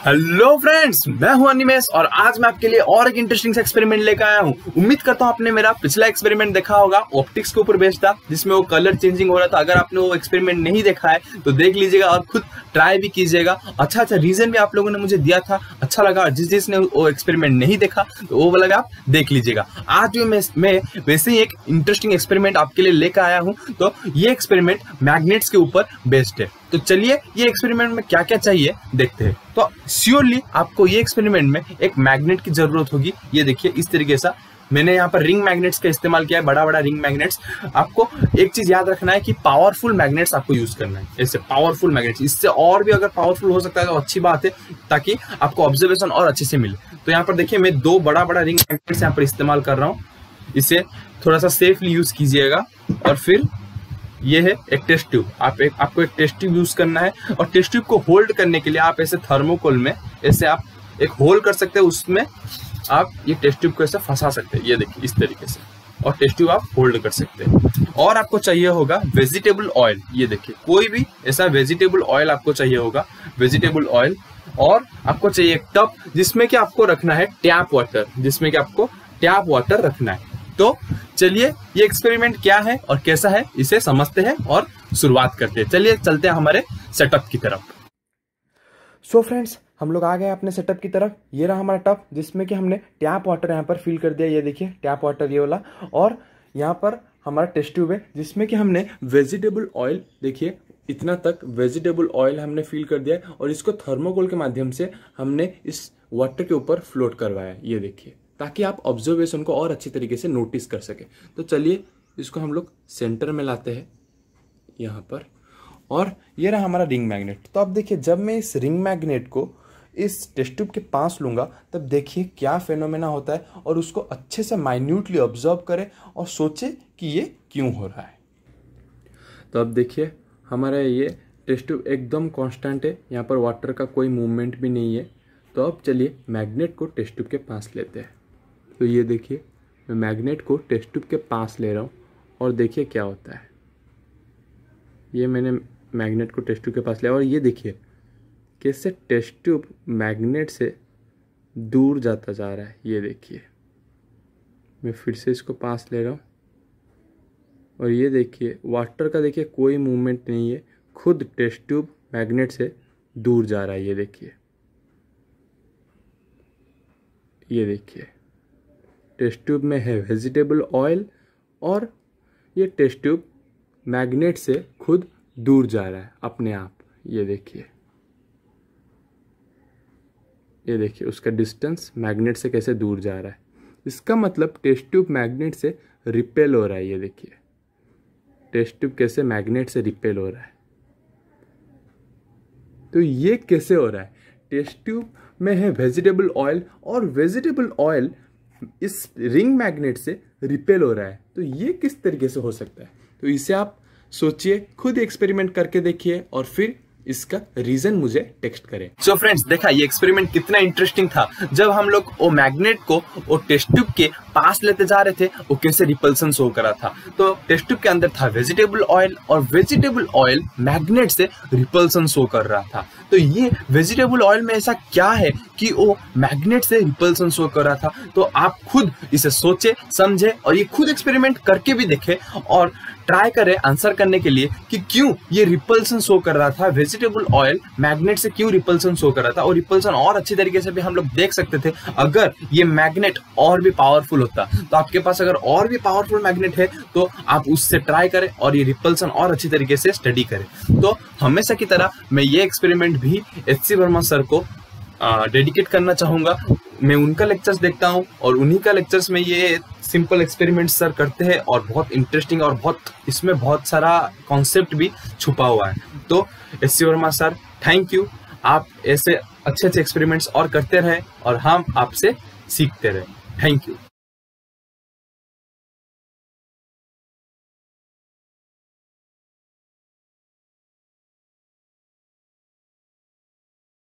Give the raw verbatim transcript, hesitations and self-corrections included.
Hello friends, मैं हूं अनिमेश और आज मैं आपके लिए और एक इंटरेस्टिंग सा एक्सपेरिमेंट लेकर आया हूं। उम्मीद करता हूं आपने मेरा पिछला एक्सपेरिमेंट देखा होगा, ऑप्टिक्स के ऊपर बेस्ड था, जिसमें वो कलर चेंजिंग हो रहा था। अगर आपने वो एक्सपेरिमेंट नहीं देखा है तो देख लीजिएगा और खुद ट्राई भी कीजिएगा। अच्छा अच्छा रीजन भी आप लोगों ने मुझे दिया था, अच्छा लगा। जिस जिसने वो एक्सपेरिमेंट नहीं देखा तो वो वाला आप देख लीजिएगा। आज मैं, मैं वैसे ही एक इंटरेस्टिंग एक्सपेरिमेंट आपके लिए लेकर आया हूँ। तो ये एक्सपेरिमेंट मैग्नेट्स के ऊपर बेस्ड है। तो चलिए ये एक्सपेरिमेंट में क्या क्या चाहिए देखते हैं। तो श्योरली आपको ये एक्सपेरिमेंट में एक मैग्नेट की जरूरत होगी। ये देखिए इस तरीके से मैंने यहाँ पर रिंग मैग्नेट्स का इस्तेमाल किया है, बड़ा बड़ा रिंग मैग्नेट्स। आपको एक चीज याद रखना है कि पावरफुल मैग्नेट्स आपको यूज करना है, ऐसे पावरफुल मैग्नेट्स। इससे और भी अगर पावरफुल हो सकता है तो अच्छी बात है, ताकि आपको ऑब्जर्वेशन और अच्छे से मिले। तो यहाँ पर देखिए मैं दो बड़ा बड़ा रिंग मैग्नेट्स यहाँ पर इस्तेमाल कर रहा हूँ। इसे थोड़ा सा सेफली यूज कीजिएगा। और फिर ये है एक टेस्ट ट्यूब। आप एक आपको एक टेस्ट ट्यूब यूज करना है और टेस्ट ट्यूब को होल्ड करने के लिए आप ऐसे थर्मोकोल में ऐसे आप एक होल कर सकते हैं, उसमें आप ये टेस्ट ट्यूब को ऐसे फंसा सकते हैं। ये देखिए इस तरीके से, और टेस्ट ट्यूब आप होल्ड कर सकते हैं। और आपको चाहिए होगा वेजिटेबल ऑयल। ये देखिए कोई भी ऐसा वेजिटेबल ऑयल आपको चाहिए होगा, वेजिटेबल ऑयल। और आपको चाहिए एक टब जिसमें कि आपको रखना है टैप वाटर, जिसमें कि आपको टैप वाटर रखना है। तो चलिए ये एक्सपेरिमेंट क्या है और कैसा है इसे समझते हैं और शुरुआत करते हैं। चलिए चलते हैं हमारे सेटअप की तरफ। सो so फ्रेंड्स, हम लोग आ गए अपने सेटअप की तरफ। ये रहा हमारा टब जिसमें कि हमने टैप वाटर यहाँ पर फिल कर दिया। ये देखिए टैप वाटर ये वाला। और यहाँ पर हमारा टेस्ट ट्यूब है जिसमें कि हमने वेजिटेबल ऑयल, देखिए इतना तक वेजिटेबल ऑयल हमने फिल कर दिया है। और इसको थर्मोकोल के माध्यम से हमने इस वाटर के ऊपर फ्लोट करवाया। ये देखिए, ताकि आप ऑब्जर्वेशन को और अच्छी तरीके से नोटिस कर सके। तो चलिए इसको हम लोग सेंटर में लाते हैं यहाँ पर। और ये रहा हमारा रिंग मैग्नेट। तो अब देखिए जब मैं इस रिंग मैग्नेट को इस टेस्ट ट्यूब के पास लूंगा तब देखिए क्या फेनोमेना होता है, और उसको अच्छे से माइन्यूटली ऑब्जर्व करें और सोचे कि ये क्यों हो रहा है। तो अब देखिए हमारा ये टेस्ट ट्यूब एकदम कांस्टेंट है, यहाँ पर वाटर का कोई मूवमेंट भी नहीं है। तो अब चलिए मैग्नेट को टेस्ट ट्यूब के पास लेते हैं। तो ये देखिए मैं मैग्नेट को टेस्ट ट्यूब के पास ले रहा हूँ और देखिए क्या होता है। ये मैंने मैग्नेट को टेस्ट ट्यूब के पास लिया और ये देखिए कैसे टेस्ट ट्यूब मैग्नेट से दूर जाता जा रहा है। ये देखिए मैं फिर से इसको पास ले रहा हूँ और ये देखिए वाटर का देखिए कोई मूवमेंट नहीं है, खुद टेस्ट ट्यूब मैग्नेट से दूर जा रहा है। ये देखिए ये देखिए टेस्ट ट्यूब में है वेजिटेबल ऑयल और ये टेस्ट ट्यूब मैग्नेट से खुद दूर जा रहा है अपने आप। ये देखिए ये देखिए उसका डिस्टेंस मैग्नेट से कैसे दूर जा रहा है। इसका मतलब टेस्ट ट्यूब मैग्नेट से रिपेल हो रहा है। ये देखिए टेस्ट ट्यूब कैसे मैग्नेट से रिपेल हो रहा है। तो ये कैसे हो रहा है? टेस्ट ट्यूब में है वेजिटेबल ऑयल और वेजिटेबल ऑयल इस रिंग मैग्नेट से रिपेल हो रहा है। तो ये किस तरीके से हो सकता है? तो इसे आप सोचिए, खुद एक्सपेरिमेंट करके देखिए और फिर इसका रीजन मुझे टेक्स्ट करें। सो so फ्रेंड्स, देखा ये एक्सपेरिमेंट कितना इंटरेस्टिंग था। जब हम लोग वो मैग्नेट को वो टेस्ट ट्यूब के पास लेते जा रहे थे, वो कैसे रिपल्सन शो करा था। तो टेस्ट ट्यूब के अंदर था वेजिटेबल ऑयल और वेजिटेबल ऑयल मैग्नेट से रिपल्सन शो कर रहा था। तो ये वेजिटेबल ऑयल में ऐसा क्या है कि वो मैग्नेट से रिपल्सन शो कर रहा था? तो आप खुद इसे सोचे समझे और ये खुद एक्सपेरिमेंट करके भी देखे और ट्राई करें आंसर करने के लिए कि क्यों ये रिपल्सन शो कर रहा था। वेजिटेबल ऑयल मैग्नेट से क्यों रिपल्सन शो कर रहा था, और रिपल्सन और अच्छी तरीके से भी हम लोग देख सकते थे अगर ये मैग्नेट और भी पावरफुल होता। तो आपके पास अगर और भी पावरफुल मैग्नेट है तो आप उससे ट्राई करें और ये रिपल्सन और अच्छी तरीके से स्टडी करें। तो हमेशा की तरह मैं ये एक्सपेरिमेंट भी एच सी वर्मा सर को डेडिकेट करना चाहूंगा। मैं उनका लेक्चर्स देखता हूं और उन्हीं का लेक्चर्स में ये सिंपल एक्सपेरिमेंट सर करते हैं और बहुत इंटरेस्टिंग और बहुत इसमें बहुत सारा कॉन्सेप्ट भी छुपा हुआ है। तो H C Verma sir thank you, आप ऐसे अच्छे अच्छे एक्सपेरिमेंट्स और करते रहे और हम आपसे सीखते रहे। Thank you.